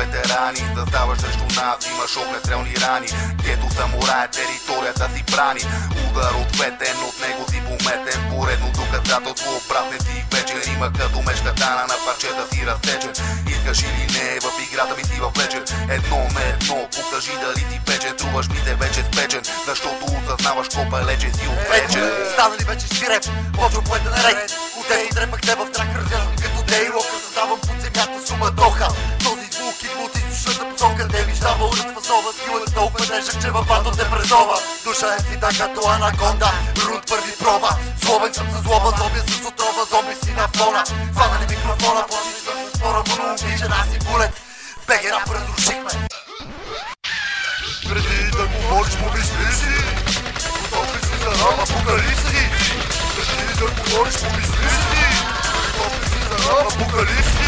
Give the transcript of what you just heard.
ветерани. Да ставаш срещу нас, имаш огнестрелни рани. Гето самурай, територията си брани. Удар ответен, от него си пометен. Поредно доказателство, брат не си вечер. Има като меч катана, на парчета си разсечен. Искаш или не, в играта ми си въвлечен. Едно на едно, покажи дали си печен. Труваш ми се вече спечен, защото осъзнаваш колко далече си отвечен. Стана ли вече свиреп, почва поета на рейд. Отдето трепах те в трак, разязвам като Дейлокър. Създавам под земята суматоха. Този звук идва от източната посока. Не виждава уред фасова, стилът толкова тежък, че във бандо те презова. Душа е си така като анаконда, рунд първи проба. Злобен съм със злоба, злобя с отрова, зомби си на фона. Фанали микрофона, почти с спора, монологичен аз и булет. БГ рап разрушихме. Преди да говориш, помисли си. Готов ли си за рап апокалипси? Преди да говориш, помисли си. Готов ли си за рап апокалипси?